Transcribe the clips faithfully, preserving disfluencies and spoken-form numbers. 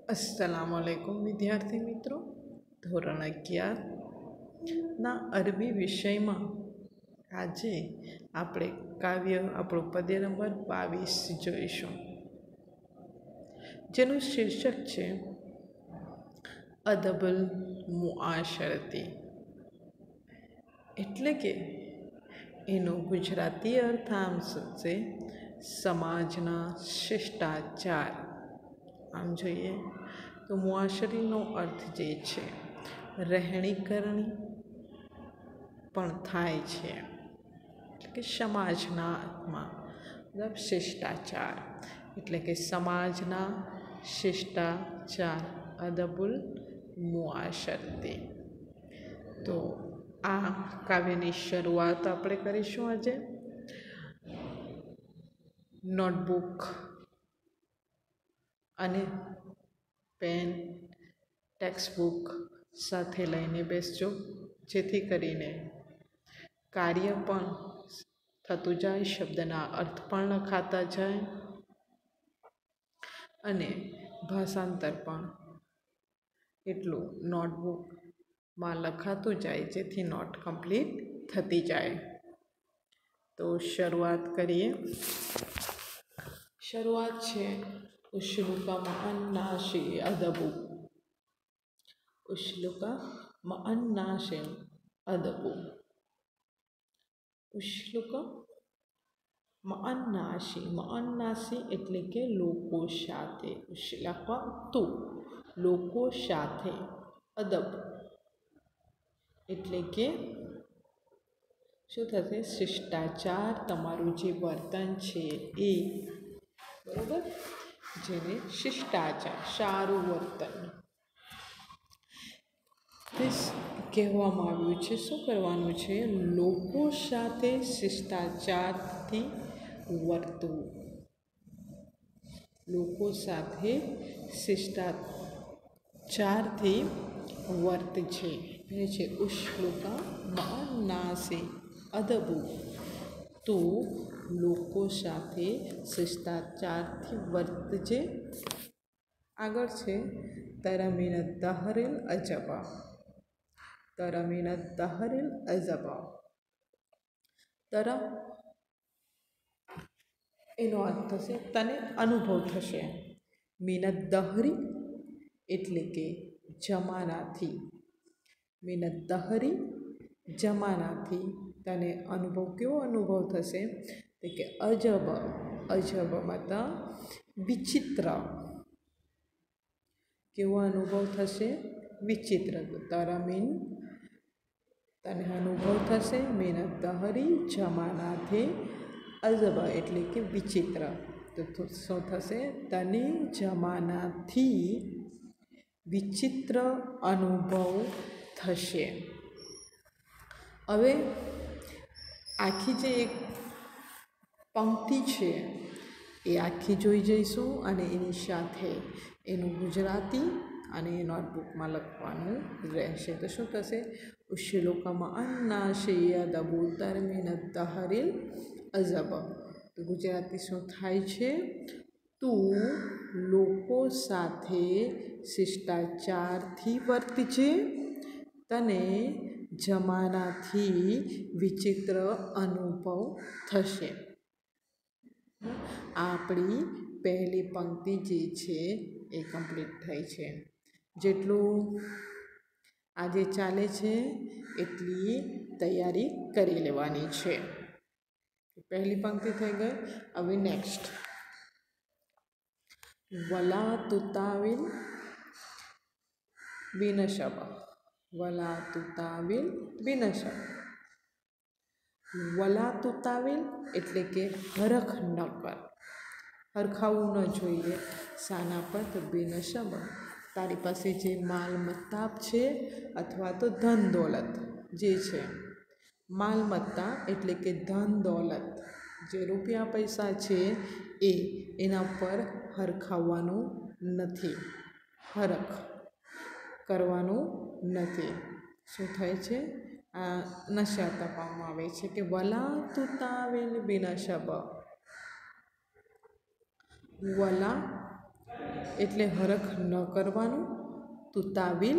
अस्सलाम वालेकुम विद्यार्थी मित्रों। ધોરણ અગિયાર ના અરબી વિષયમાં આજે આપણે કાવ્ય આપણો પદ્ય નંબર બાવીસ જોઈશું, જેનું શીર્ષક છે અદબુલ મુઆશરતી, એટલે કે એનો ગુજરાતી અર્થાંશ છે સમાજના શિષ્ટાચાર. આમ જોઈએ તો મુઆશરીનો અર્થ જે છે રહેણી કરણી પણ થાય છે, એટલે કે સમાજનામાં મતલબ શિષ્ટાચાર, એટલે કે સમાજના શિષ્ટાચાર અદબુલ મુઆશરતી. તો આ કાવ્યની શરૂઆત આપણે કરીશું આજે નોટબુક અને પેન ટેક્સ્ટબુક સાથે લઈને બેસજો, જેથી કરીને કાર્ય પણ થતું જાય, શબ્દના અર્થ પણ લખાતા જાય અને ભાષાંતર પણ એટલું નોટબુકમાં લખાતું જાય, જેથી નોટ કમ્પ્લીટ થતી જાય. તો શરૂઆત કરીએ. શરૂઆત છે ઉશ્લુકા મઅન્નાશી અદબુ. ઉશ્લુકા મઅન્નાશી અદબુ. ઉશ્લુકા મઅન્નાશી, મઅન્નાશી એટલે કે લોકો સાથે, ઉશ્લકા તુ લોકો સાથે, અદબ એટલે કે શું થશે શિષ્ટાચાર, તમારું જે વર્તન છે એ, બરાબર, જેને શિષ્ટાચાર સારું વર્તન કહેવામાં આવ્યું છે. શું કરવાનું છે? લોકો સાથે શિષ્ટાચારથી વર્તવું, લોકો સાથે શિષ્ટાચારથી વર્તજે. એ છે ઉશ્લુકા મઅન્નાસી અદબુ. તો લોકો સાથે શિષ્ટાચારથી વર્તજે. આગળ છે તરમીન દહરિલ અજબા. તરમીન દહરિલ અજબા. તર એનો અર્થ થશે તને અનુભવ થશે. મિનત દહરી એટલે કે જમાનાથી. મિનત દહરી જમાનાથી તને અનુભવ, કેવો અનુભવ થશે? તો કે અજબ, અજબ મતલબ વિચિત્ર. કેવો અનુભવ થશે? વિચિત્ર. તરમીન તને અનુભવ થશે મિનત દહરી જમાનાથી, અજબ એટલે કે વિચિત્ર. તો શું થશે? તને જમાનાથી વિચિત્ર અનુભવ થશે. હવે આખી જે એક પંક્તિ છે એ આખી જોઈ જઈશું અને એની સાથે એનું ગુજરાતી અને નોટબુકમાં લખવાનું રહેશે. તો શું થશે? ઉશ્લુકા મઅન્નાશી અદબુ તરમીન દહરિલ અજબ. તો ગુજરાતી શું થાય છે? તું લોકો સાથે શિષ્ટાચારથી વર્તજે, તને જમાનાથી વિચિત્ર અનુભવ થશે. આપણી પહેલી પંક્તિ જે છે એ કમ્પ્લીટ થઈ છે. જેટલું આજે ચાલે છે એટલી તૈયારી કરી લેવાની છે. પહેલી પંક્તિ થઈ ગઈ. હવે નેક્સ્ટ વલા તુતાવિલ બિનશબ. વલા તુતાવિલ બિનશબ. વલા તુતાવિલ એટલે કે હરખ ન કર, હરખાવું ન જોઈએ શાના પર? તો બિનશબ, તારી પાસે જે માલ મત્તા છે અથવા તો ધન દોલત જે છે, માલમત્તા એટલે કે ધન દોલત, જે રૂપિયા પૈસા છે એ, એના પર હરખાવવાનું નથી, હરખ કરવાનું નથી. શું થાય છે? આ નશિયાત આપવામાં આવે છે કે વલા તુતાવિલ બિનશબ. વલા એટલે હરખ ન કરવાનું. તુતાવિલ,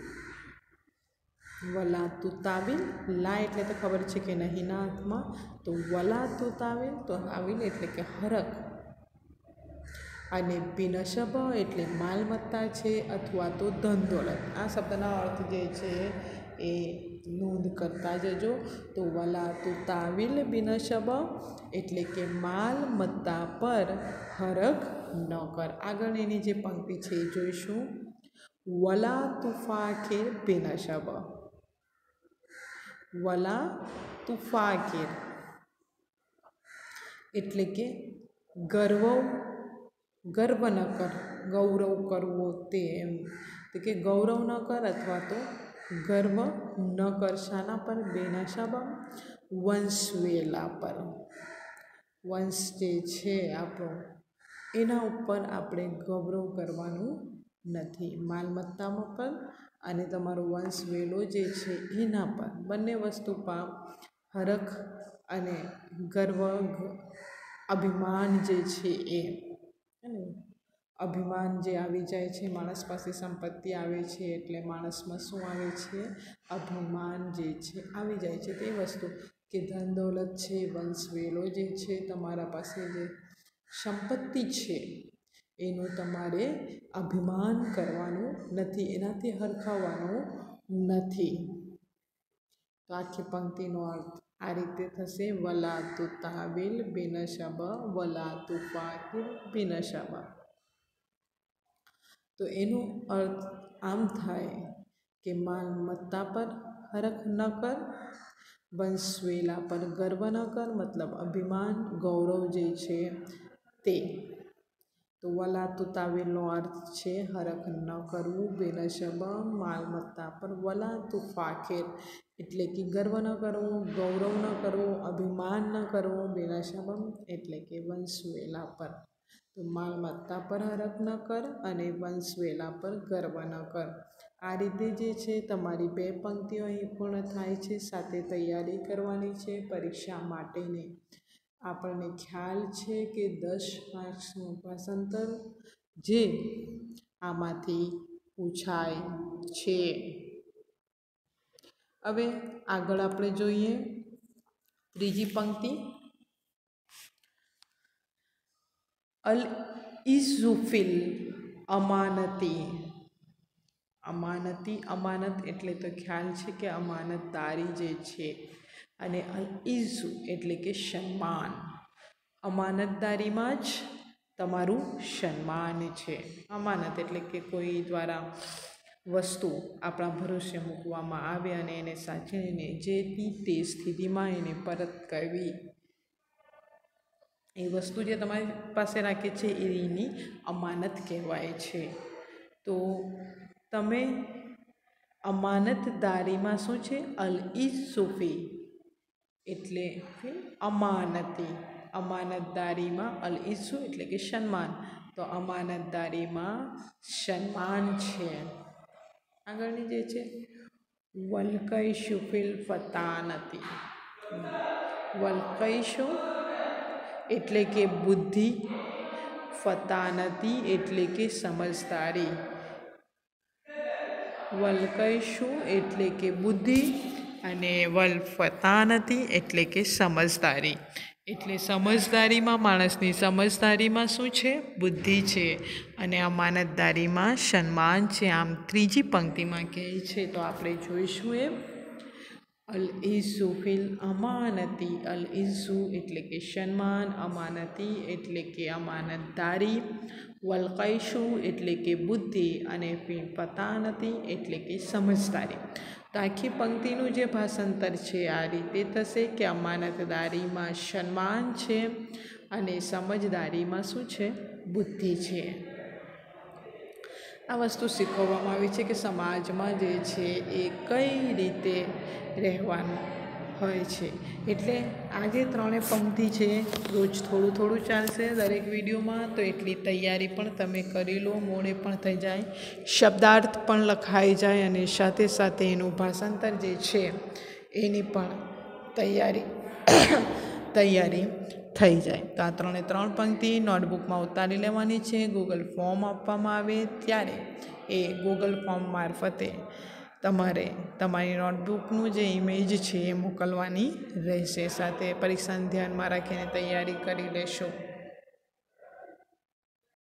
વલા તુતાવિલ, લા એટલે તો ખબર છે કે નહીંના અર્થમાં, તો વલા તુતાવિલ તો આવિલ એટલે કે હરખ. અને બિનશબ એટલે માલમત્તા છે અથવા તો ધન દોલત. આ શબ્દના અર્થ જે છે એ નોંધ કરતા જજો. તો વલા તુતાવિલ બિનશબ એટલે કે માલમત્તા પર હરખ ન કર. આગળ એની જે પંક્તિ છે એ જોઈશું. વલા તુફાકિર બિનશબ, વલા તુફાકિર એટલે કે ગર્વ ગર્વ ન કર, ગૌરવ કરવો તે એમ, તો કે ગૌરવ ન કર અથવા તો ગર્વ ન કર. શાના પર? બેનશબ, વંશ વેલા પર. વંશ જે છે આપણો એના ઉપર આપણે ગૌરવ કરવાનું નથી. માલમત્તામાં પર અને તમારો વંશ વેલો જે છે એના પર, બંને વસ્તુ પર હરખ અને ગર્વ, અભિમાન જે છે એ અને અભિમાન જે આવી જાય છે. માણસ પાસે સંપત્તિ આવે છે એટલે માણસમાં શું આવે છે? અભિમાન જે છે આવી જાય છે. તે વસ્તુ કે ધન દોલત છે, વંશ વેલો જે છે, તમારા પાસે જે સંપત્તિ છે એનું તમારે અભિમાન કરવાનું નથી, એનાથી હરખાવવાનું નથી. તો આખી પંક્તિનો અર્થ આ રીતે થશે. વલા તુતાવિલ બિનશબ, વલા તુફાકિર બિનશબ. તો એનો અર્થ આમ થાય કે માલમત્તા પર હરખ ન કર, વંશ વેલા પર ગર્વ ન કર, મતલબ અભિમાન, ગૌરવ જે છે તે. તો વલા તુતાવિલનો અર્થ છે હરખ ન કરવું, બિનશબ માલમત્તા પર, વલા તુફાકિર એટલે કે ગર્વ ન કરવો, ગૌરવ ન કરવો, અભિમાન ન કરવો, બિનશબ એટલે કે વંશ વેલા પર. તો માલમત્તા પર હરખ ન કર અને વંશ વેલા પર ગર્વ ન કર. આ રીતે જે છે તમારી બે પંક્તિઓ અહીં પૂર્ણ થાય છે. સાથે તૈયારી કરવાની છે પરીક્ષા માટેની. આપણને ખ્યાલ છે કે દસ માર્ક્સનું ભાષાંતર જે આમાંથી પૂછાય છે. હવે આગળ આપણે જોઈએ ત્રીજી પંક્તિ. અલ ઇઝુફિલ અમાનતી. અમાનતી, અમાનત એટલે તો ખ્યાલ છે કે અમાનતદારી જે છે, અને અલ ઇઝુ એટલે કે સન્માન. અમાનતદારીમાં જ તમારું સન્માન છે. અમાનત એટલે કે કોઈ દ્વારા વસ્તુ આપણા ભરોસે મૂકવામાં આવે અને એને સાચવીને જેથી તે સ્થિતિમાં એને પરત કરવી. એ વસ્તુ જે તમારી પાસે રાખે છે એની અમાનત કહેવાય છે. તો તમે અમાનતદારીમાં શું છે? અલ ઇઝુફી એટલે કે અમાનતી. અમાનતદારીમાં અલ ઇઝુ એટલે કે સન્માન. તો અમાનતદારીમાં સન્માન છે. આગળની જે છે વલકૈશુ ફિલ ફતાનતી. વલકૈશુ એટલે કે બુદ્ધિ, ફતાનતી એટલે કે સમજદારી. વલકૈશુ એટલે કે બુદ્ધિ અને વલ ફતાનતી એટલે કે સમજદારી. એટલે સમજદારીમાં માણસની સમજદારીમાં શું છે? બુદ્ધિ છે અને અમાનતદારીમાં સન્માન છે. આમ ત્રીજી પંક્તિમાં કહે છે તો આપણે જોઈશું એમ. અલ ઇઝુ ફિલ અમાનતી. અલ ઇઝુ એટલે કે સન્માન, અમાનતી એટલે કે અમાનતદારી, વલકૈશુ એટલે કે બુદ્ધિ અને ફિલ ફતાનતી એટલે કે સમજદારી. તો આખી પંક્તિનું જે ભાષાંતર છે આ રીતે થશે કે અમાનતદારીમાં સન્માન છે અને સમજદારીમાં શું છે? બુદ્ધિ છે. આ વસ્તુ શીખવવામાં આવી છે કે સમાજમાં જે છે એ કઈ રીતે રહેવાનું હોય છે. એટલે આ જે ત્રણેય પંક્તિ છે રોજ થોડું થોડું ચાલશે દરેક વિડીયોમાં, તો એટલી તૈયારી પણ તમે કરી લો. મોડે પણ થઈ જાય, શબ્દાર્થ પણ લખાઈ જાય અને સાથે સાથે એનું ભાષાંતર જે છે એની પણ તૈયારી તૈયારી થઈ જાય. તો આ ત્રણે ત્રણ પંક્તિ નોટબુકમાં ઉતારી લેવાની છે. ગૂગલ ફોર્મ આપવામાં આવે ત્યારે એ ગૂગલ ફોર્મ મારફતે તમારે તમારી નોટબુકનું જે ઇમેજ છે એ મોકલવાની રહેશે. સાથે પરીક્ષાને ધ્યાનમાં રાખીને તૈયારી કરી લેશો.